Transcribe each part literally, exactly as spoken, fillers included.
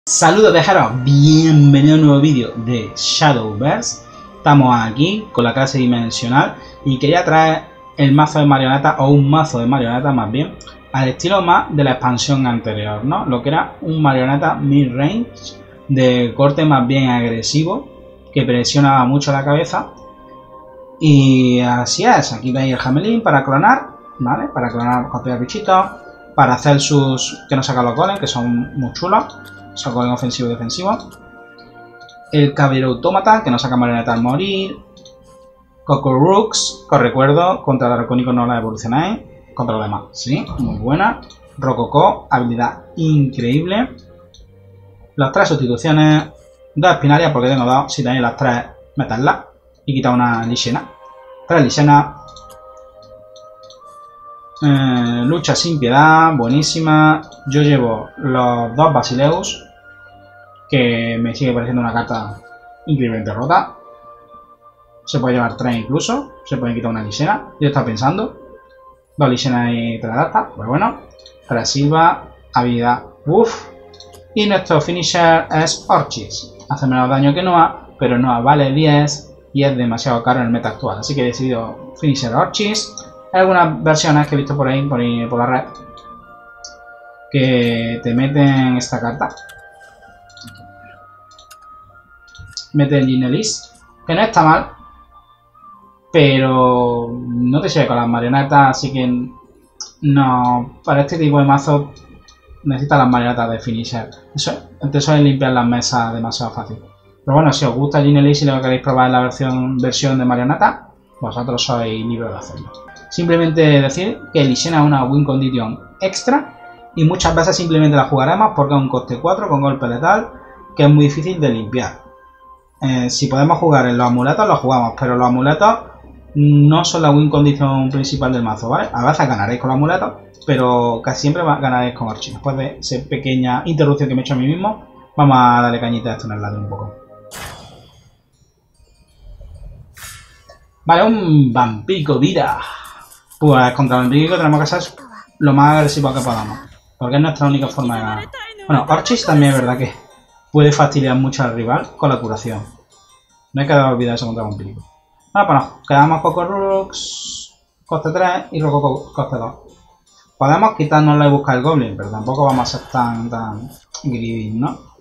Saludos viajeros, bienvenido a un nuevo vídeo de Shadowverse. Estamos aquí con la clase dimensional y quería traer el mazo de marionetas, o un mazo de marionetas más bien, al estilo más de la expansión anterior, ¿no? Lo que era un marioneta mid-range de corte más bien agresivo, que presionaba mucho la cabeza. Y así es, aquí veis el jamelín para clonar, ¿vale? Para clonar, copiar bichitos, para hacer sus... que no sacan los golems, que son muy chulos. Son golem ofensivo y defensivo. El caballero autómata, que no saca marioneta al morir. Cocorux, que os recuerdo, contra el dracónico no la evolucionáis. Contra los demás, sí, muy buena. Rococó, habilidad increíble. Las tres sustituciones. Dos espinarias, porque tengo dos. Si tenéis las tres, meterlas. Y quitar una lisena. Tres lisenas. Eh, lucha sin piedad, buenísima. Yo llevo los dos Basileus, que me sigue pareciendo una carta increíblemente rota. Se puede llevar tres incluso, se puede quitar una lisena. Yo estaba pensando, dos lisenas y tres adaptas, pues bueno. Tres Silva, habilidad, uff. Y nuestro finisher es Orchis. Hace menos daño que Noah, pero Noah vale diez y es demasiado caro en el meta actual. Así que he decidido finisher Orchis. Hay algunas versiones que he visto por ahí, por ahí, por la red, que te meten esta carta. Meten Ginelis, que no está mal, pero no te sirve con las marionetas, así que no, para este tipo de mazo necesitas las marionetas de finisher. Eso, entonces eso es limpiar las mesas demasiado fácil. Pero bueno, si os gusta Ginelis y lo queréis probar en la versión, versión de marioneta, vosotros sois libres de hacerlo. Simplemente decir que Lisena es una win condition extra y muchas veces simplemente la jugaremos porque es un coste cuatro con golpe letal que es muy difícil de limpiar. Eh, si podemos jugar en los amuletos, los jugamos, pero los amuletos no son la win condition principal del mazo, ¿vale? A veces ganaréis con los amuletos, pero casi siempre ganaréis con Orchis. Después de esa pequeña interrupción que me he hecho a mí mismo, vamos a darle cañita a esto en el lado un poco. Vale, un vampirico vida. Pues contra el vampirico tenemos que ser lo más agresivo que podamos, porque es nuestra única forma de ganar. Bueno, Orchis también es verdad que puede fastidiar mucho al rival con la curación. No hay que olvidar eso contra el vampirico. Bueno, pues nos quedamos con Cocorux, coste tres y Rococo, coste dos. Podemos quitárnosla y buscar el Goblin, pero tampoco vamos a ser tan, tan greedy, ¿no?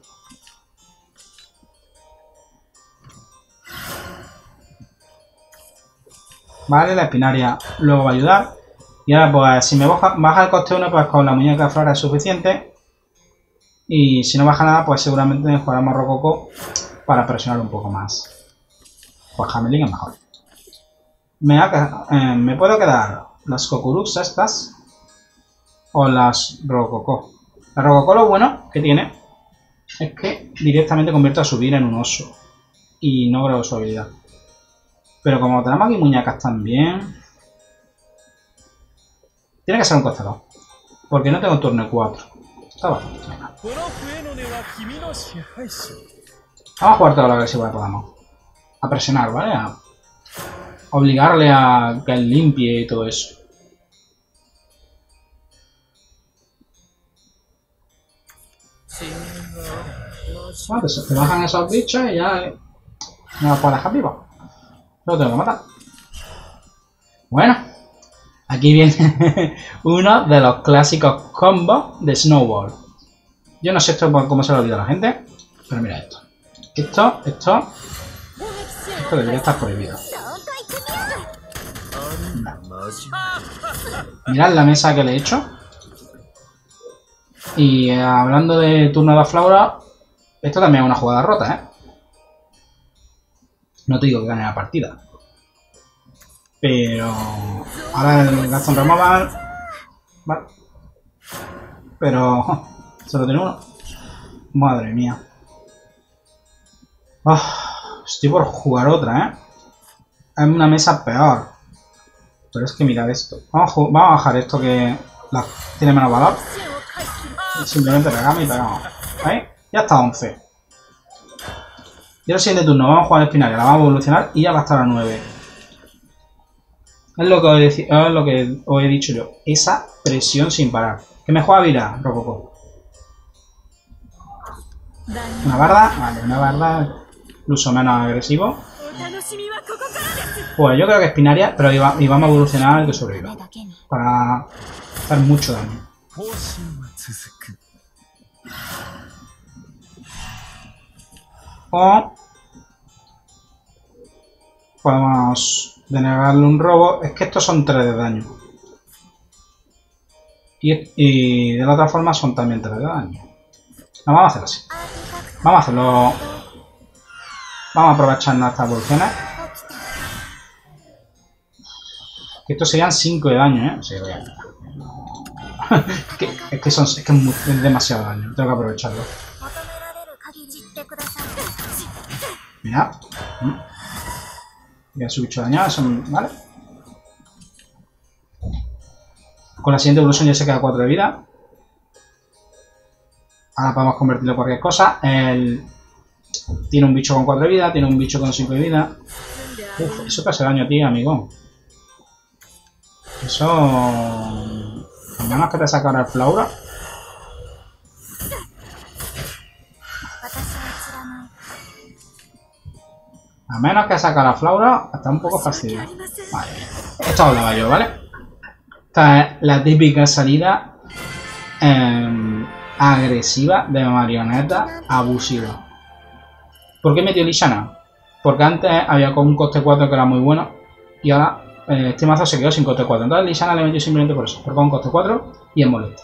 Vale, la espinaria luego va a ayudar. Y ahora pues si me baja, baja el coste uno, pues con la muñeca de flora es suficiente. Y si no baja nada, pues seguramente jugaremos Rococo para presionar un poco más. Pues Jamelín es mejor. Me, ha, eh, me puedo quedar las Cocorux estas o las Rococo. La Rococo lo bueno que tiene es que directamente convierte a subir en un oso. Y no creo su habilidad. Pero como tenemos aquí muñecas también, tiene que ser un coste dos. Porque no tengo turno cuatro. Está bastante. Vamos a jugar todo lo agresivo que podamos. A presionar, ¿vale? A obligarle a que él limpie y todo eso. Bueno, pues se bajan esos bichos y ya no los puedo dejar vivos. Lo tengo que matar. Bueno, aquí viene uno de los clásicos combos de Snowball. Yo no sé esto por cómo se lo olvida a la gente, pero mira esto. Esto, esto, esto debería estar prohibido. No. Mirad la mesa que le he hecho. Y eh, hablando de turno de flora, esto también es una jugada rota, ¿eh? No te digo que gane la partida. Pero ahora el Gaston Removal. Vale. Pero solo tiene uno. Madre mía. Oh, estoy por jugar otra, ¿eh? Es una mesa peor. Pero es que mirad esto. Vamos a, vamos a bajar esto que la, tiene menos valor. Y simplemente pegamos y pegamos. ¿Ahí? Ya está once. Y ahora siguiente turno vamos a jugar espinaria, la vamos a evolucionar y ya va a estar a nueve. Es lo que os he, es lo que os he dicho yo. Esa presión sin parar. Que me juega Vira, Rococo. Una barda, vale, una barda incluso menos agresivo. Pues yo creo que Espinaria, pero iba, y vamos a evolucionar el que sobreviva. Para hacer mucho daño. O podemos denegarle un robo. Es que estos son tres de daño. Y, y de la otra forma son también tres de daño. No, vamos a hacerlo así. Vamos a hacerlo. Vamos a aprovechar nuestras evoluciones. Que estos serían cinco de daño, ¿eh? O sea, voy a... es, que, es que son es que es, muy, es demasiado daño. Tengo que aprovecharlo. Mira. Voy a subir ocho dañadas, ¿vale? Con la siguiente evolución ya se queda cuatro de vida. Ahora podemos convertirlo en cualquier cosa. El... Tiene un bicho con cuatro de vida, tiene un bicho con cinco de vida. Uf, eso te hace daño a ti, amigo. Eso... A menos que te saque ahora el Flaura. A menos que saque la Flaura, está un poco fastidio. Vale. Esto hablaba yo, ¿vale? Esta es la típica salida eh, agresiva de marioneta abusiva. ¿Por qué metió Lishana? Porque antes había con un coste cuatro que era muy bueno y ahora eh, este mazo se quedó sin coste cuatro. Entonces Lishana le metió simplemente por eso, porque con un coste cuatro y es molesto.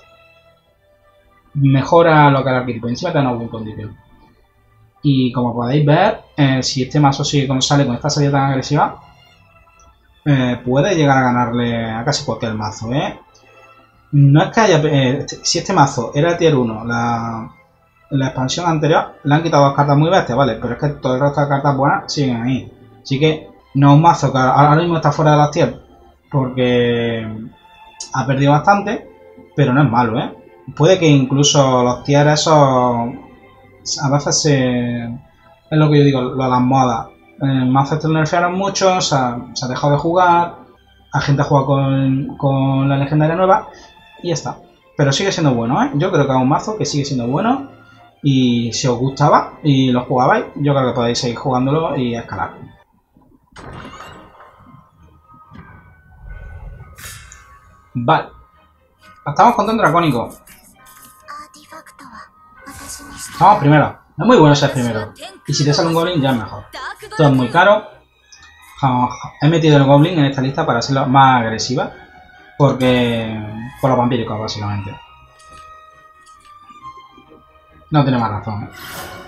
Mejora lo que era el arquetipo, encima te da una buena condición. Y como podéis ver, eh, si este mazo sigue con, sale con esta salida tan agresiva, eh, puede llegar a ganarle a casi cualquier mazo, ¿eh? No es que haya... Eh, si este mazo era tier uno, la... la expansión anterior le han quitado dos cartas muy bestias, ¿vale? Pero es que todo el resto de cartas buenas siguen ahí. Así que no es un mazo que ahora mismo está fuera de las tier porque ha perdido bastante, pero no es malo, ¿eh? Puede que incluso los tier esos a veces se... es lo que yo digo, lo de las modas. El mazo este lo nerfearon mucho, se ha, se ha dejado de jugar, la gente juega con, con la legendaria nueva y ya está. Pero sigue siendo bueno, ¿eh? Yo creo que es un mazo que sigue siendo bueno. Y si os gustaba y lo jugabais, yo creo que podéis seguir jugándolo y escalar. Vale. Estamos contra un dracónico. Vamos primero. No es muy bueno ser primero. Y si te sale un goblin ya es mejor. Todo es muy caro. He metido el goblin en esta lista para hacerlo más agresiva. Porque... por los vampíricos, básicamente. No tiene más razón, ¿eh?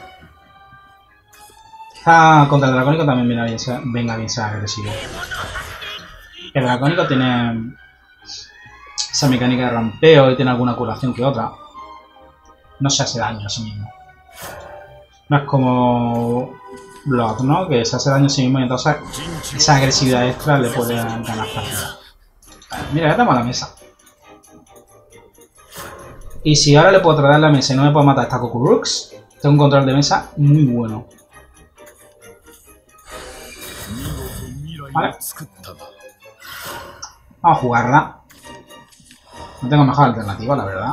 Quizá contra el dracónico también venga bien ser, venga bien ser agresivo. El dracónico tiene esa mecánica de rampeo y tiene alguna curación que otra. No se hace daño a sí mismo. No es como Blood, ¿no? Que se hace daño a sí mismo y entonces esa agresividad extra le puede ganar partida. Mira, ya tenemos la mesa. Y si ahora le puedo traer la mesa y no me puedo matar a esta Kukurux, tengo un control de mesa muy bueno. Vale. Vamos a jugarla. No tengo mejor alternativa, la verdad.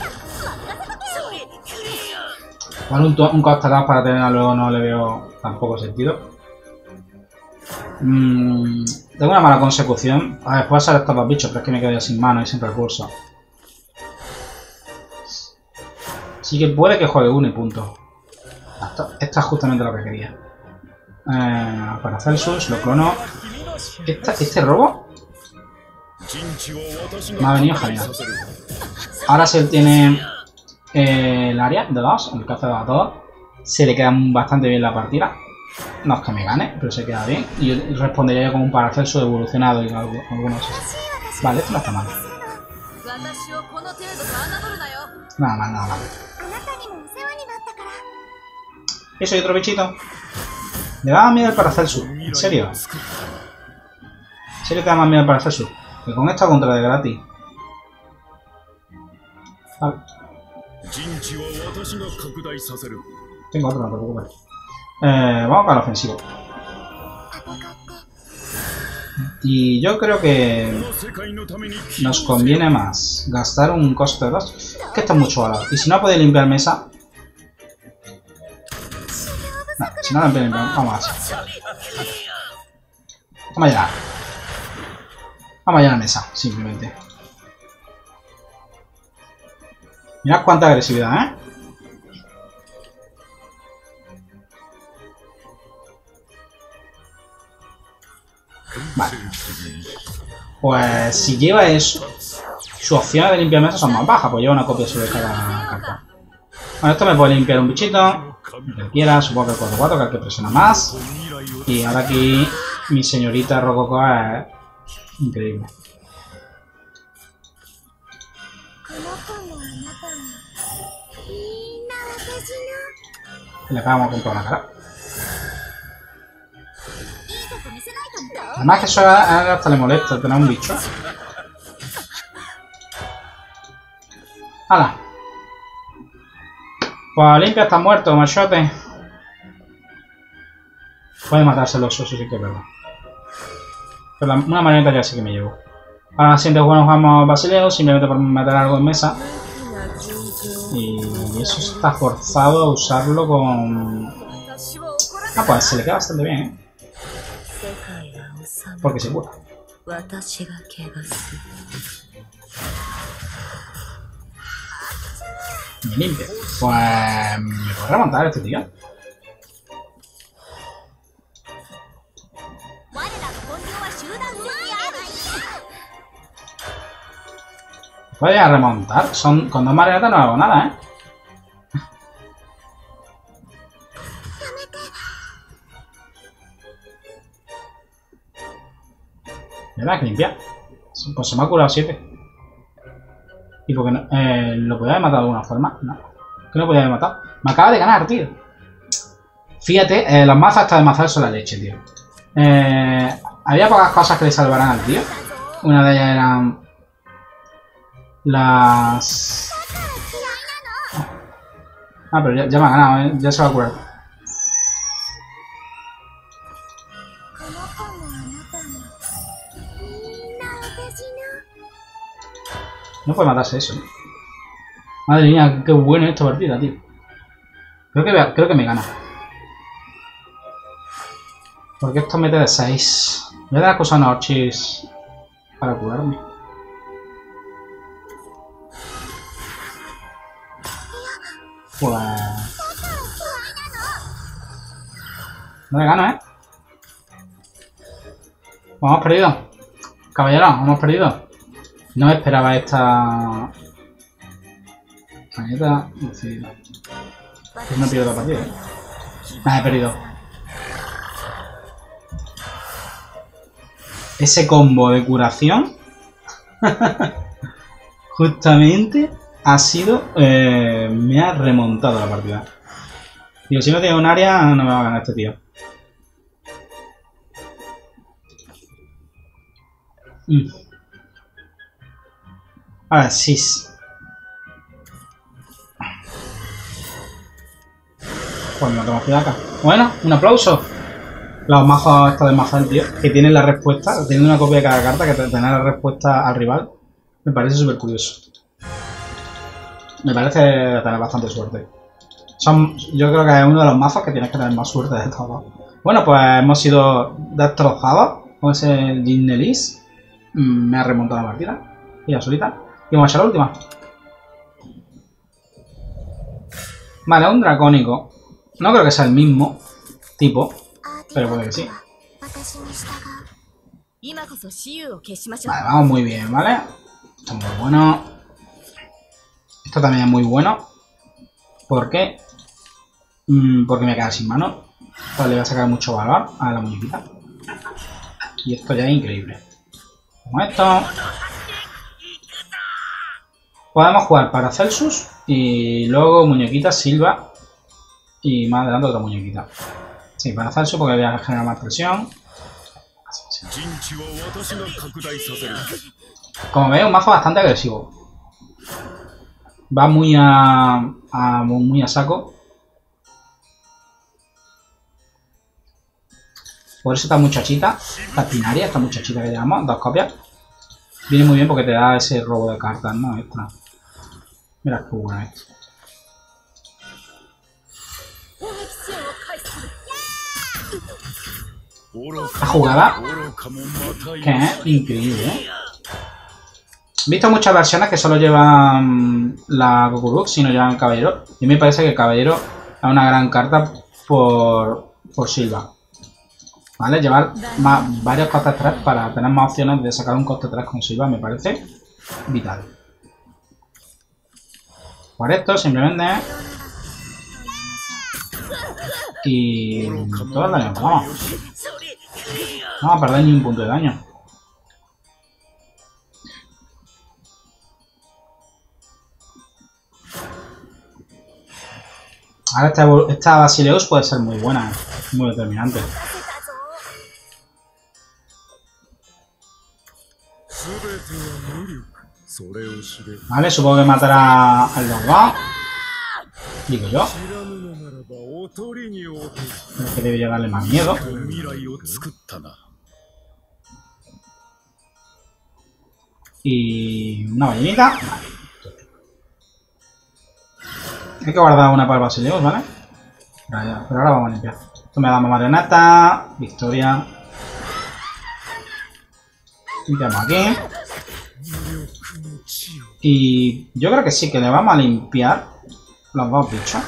Vale, un, un coste dos para tenerla luego no le veo tampoco sentido. Mm, tengo una mala consecución. A ver, puedo hacer estos dos bichos, pero es que me quedo ya sin mano y sin recursos. Así que puede que juegue uno y punto. Esto, esto es justamente lo que quería. Eh, para hacer sus, lo clono. ¿Esta, ¿Este robo? Me ha venido genial. Ahora si él tiene eh, el área de dos, el que hace dos a todos, se le queda bastante bien la partida. No es que me gane, pero se queda bien. Y yo respondería yo con un Paracelso evolucionado y algunos así. Vale, esto no está mal. Nada mal, nada mal. Eso y otro bichito. Le da más miedo el Paracelsus. ¿En serio? ¿En serio te da más miedo el Paracelsus? Que con esta contra de gratis. Vale. Tengo otro, no te preocupes. Eh, vamos para el ofensivo. Y yo creo que nos conviene más gastar un coste de dos. Que esto es mucho valor. Y si no podéis limpiar mesa, No, si no lo limpiamos, vamos a hacer. Vamos a llenar. Vamos a llenar la mesa, simplemente. Mirad cuánta agresividad, ¿eh? Vale. Pues si lleva eso, sus opciones de limpiar mesas son más bajas, pues lleva una copia sobre cada carta. Bueno, esto me puede limpiar un bichito, el que quiera, supongo que el cuatro cuatro, que es el que presiona más. Y ahora aquí mi señorita Rococo es increíble. Le acabamos con toda la cara. Además que eso a él hasta le molesta tener un bicho. ¡Hala! Pues limpia está muerto, machote. Puede matarse el oso, eso sí que es verdad. Pero la, una marioneta ya sí que me llevo. Ahora en el siguiente juego nos jugamos Basileo, simplemente por meter algo en mesa. Y eso está forzado a usarlo con... Ah, pues se le queda bastante bien, ¿eh? Porque se cura. Me limpia. Pues... ¿me puedo remontar este tío? Voy a remontar. Son, con dos marionetas no hago nada, ¿eh? ¿Verdad? Que limpiar. Pues se me ha curado siete. ¿Y por qué no? Eh, ¿Lo podía haber matado de alguna forma? No. ¿Qué no podía haber matado? Me acaba de ganar, tío. Fíjate, eh, las mazas estas de mazar son la leche, tío. Eh, había pocas cosas que le salvaran al tío. Una de ellas eran... las... Ah, pero ya, ya me ha ganado, ¿eh? Ya se va a curar. No puede matarse eso, ¿eh? Madre mía, qué bueno esta partida, tío. Creo que, creo que me gana. Porque esto mete de seis. Voy a dar cosas a Norchis para curarme. Pues... no le gano, ¿eh? Hemos perdido. Caballero, hemos perdido. No me esperaba esta... Planeta... Sí. No pierdo la partida. Ah, he perdido. Ese combo de curación... justamente... ha sido... Eh, me ha remontado la partida. Digo, si no tiene un área, no me va a ganar este tío. Mm. Ahora, sí. Pues no tengo acá. Bueno, un aplauso. Los mazos estos de mazar, tío, que tienen la respuesta, tienen una copia de cada carta, que tener la respuesta al rival. Me parece súper curioso. Me parece tener bastante suerte. Son, yo creo que es uno de los mazos que tienes que tener más suerte de todos. Bueno, pues hemos sido destrozados con ese Ginnelis. Me ha remontado la partida. Y ya solita. Y vamos a echar la última. Vale, un dracónico. No creo que sea el mismo tipo, pero puede que sí. Vale, vamos muy bien, ¿vale? Esto es muy bueno. Esto también es muy bueno. ¿Por qué? Mm, porque me queda sin mano. Pues le voy a sacar mucho valor a la muñequita. Y esto ya es increíble. Como esto. Podemos jugar para Celsus y luego muñequita Silva y más adelante otra muñequita. Sí, para Celsus porque voy a generar más presión. Como veis, un mazo bastante agresivo. Va muy a, a muy a saco. Por eso esta muchachita, esta Pinaria, esta muchachita que llamamos, dos copias, viene muy bien porque te da ese robo de cartas, ¿no? Esta. Mira qué buena esto. La jugada que es increíble, ¿eh? He visto muchas versiones que solo llevan la Gokurux y no llevan el Caballero. Y me parece que el Caballero es una gran carta por, por Silva. ¿Vale? Llevar más, varios costes tres para tener más opciones de sacar un coste tres con Silva me parece vital. Por esto simplemente... Y... todo el daño, vamos. No va a perder ni un punto de daño. Ahora esta, esta Basileus puede ser muy buena, muy determinante. Vale, supongo que matará al Dogba. Digo yo. Creo que debería darle más miedo. Y una ballenita. Hay que guardar una para el Basileus, ¿vale? Pero ahora vamos a limpiar. Esto me da más marioneta. Victoria. Limpiamos aquí. Y yo creo que sí, que le vamos a limpiar los dos bichos.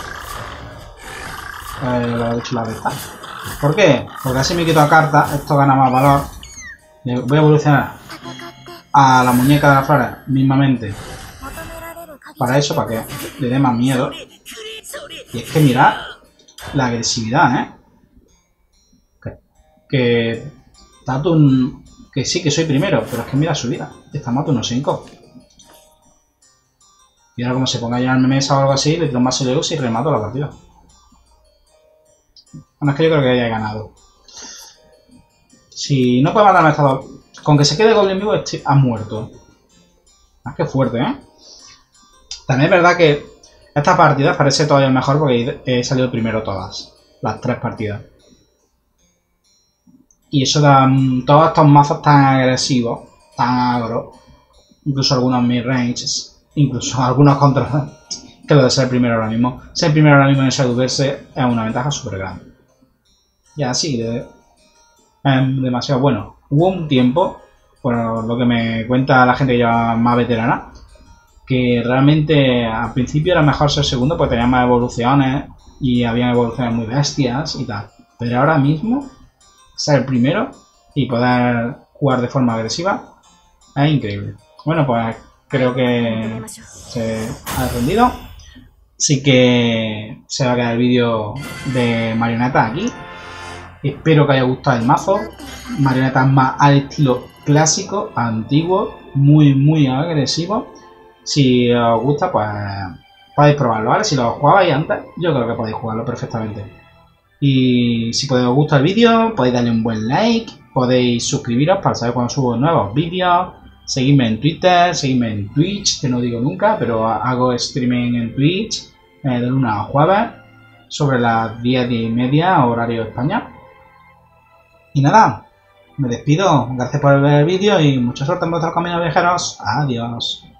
Eh, los bichos la vista. ¿Por qué? Porque así me quito carta, esto gana más valor. Voy a evolucionar a la muñeca de las flores mismamente. Para eso, para que le dé más miedo. Y es que mirad la agresividad, ¿eh? Que, que Tatun, que sí que soy primero, pero es que mira su vida. Estamos a uno cinco. Y ahora como se ponga ya en mesa o algo así, le tiro un Basileus y remato la partida. Bueno, es que yo creo que ya he ganado. Si no puede matarme a esta dos... Con que se quede Goblin vivo, ha muerto. Ah, qué fuerte, ¿eh? También es verdad que esta partida parece todavía mejor porque he salido primero todas. Las tres partidas. Y eso da todos estos mazos tan agresivos, tan agro, incluso algunos mid-ranges, incluso algunos contra, que lo de ser primero ahora mismo. Ser primero ahora mismo en ese verse es una ventaja súper grande. Y así, de, es demasiado bueno. Hubo un tiempo, por lo que me cuenta la gente que lleva más veterana, que realmente al principio era mejor ser segundo porque tenía más evoluciones y había evoluciones muy bestias y tal. Pero ahora mismo, ser primero y poder jugar de forma agresiva es increíble. Bueno, pues creo que se ha rendido. Así que se va a quedar el vídeo de marionetas aquí. Espero que haya gustado el mazo. Marionetas más al estilo clásico, antiguo, muy muy agresivo. Si os gusta, pues podéis probarlo, ¿vale? Si lo jugabais antes, yo creo que podéis jugarlo perfectamente. Y si os gusta el vídeo, podéis darle un buen like, podéis suscribiros para saber cuando subo nuevos vídeos, seguidme en Twitter, seguidme en Twitch, que no digo nunca, pero hago streaming en Twitch eh, de lunes a jueves, sobre las diez y media, horario de España. Y nada, me despido, gracias por ver el vídeo y mucha suerte en vuestros caminos viajeros. Adiós.